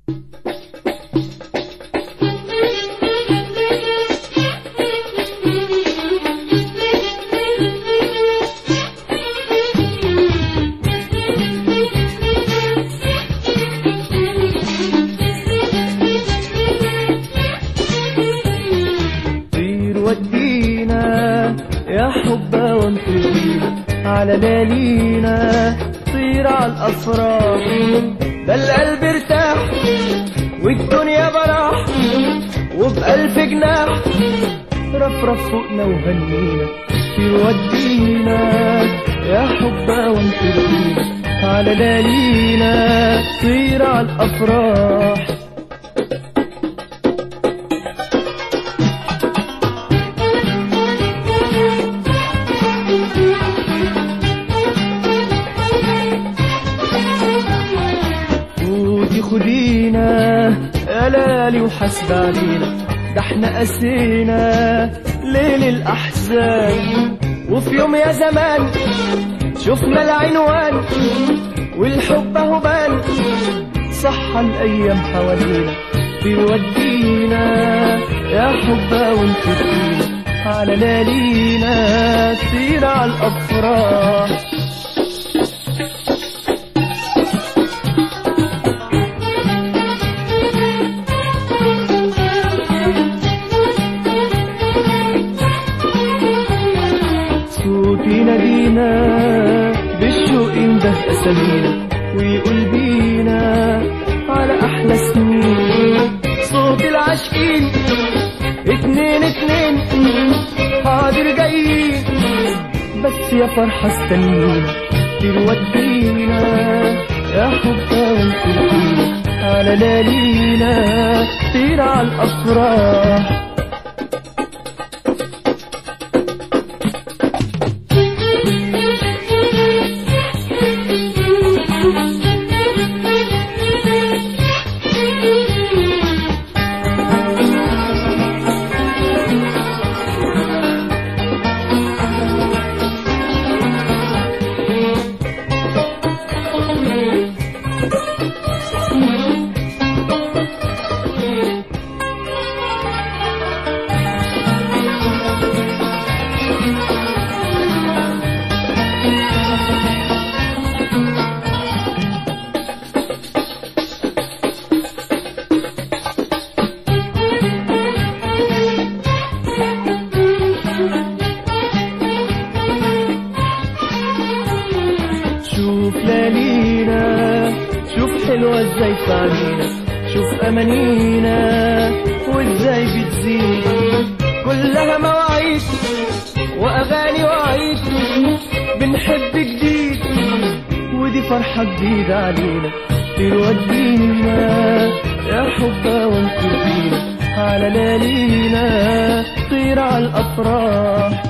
ودينا يا حبة وانطرينا على ليالينا، طير على الأفراح، ده القلب ارتاح والدنيا براح، وبألف جناح رفرف فوقنا وهنينا. طير ودينا يا حبة وانطرينا على ليالينا، طير على الأفراح. خدينا يا لالي وحسب علينا، ده احنا قسينا ليل الأحزان، وفي يوم يا زمان شفنا العنوان، والحب اهو بان صح الأيام حوالينا. بيودينا يا حبة وانت فينا على ليالينا، طير على الأفراح. ينادينا بالشوق ينده أسامينا، ويقول بينا على أحلى سنين. صوت العاشقين اتنين اتنين حاضر جايين، بس يا فرحة استنينا. تودينا يا حبة وانتودينا على ليالينا، طير على الأفراح. شوف ليالينا، شوف حلوة ازاي في عينينا، شوف امانينا وازاي بتزيد، كلها مواعيد واغاني وعيد، بنحب جديد ودي فرحة جديدة علينا. تودينا يا حبة وانت فينا على ليالينا، طير على الافراح.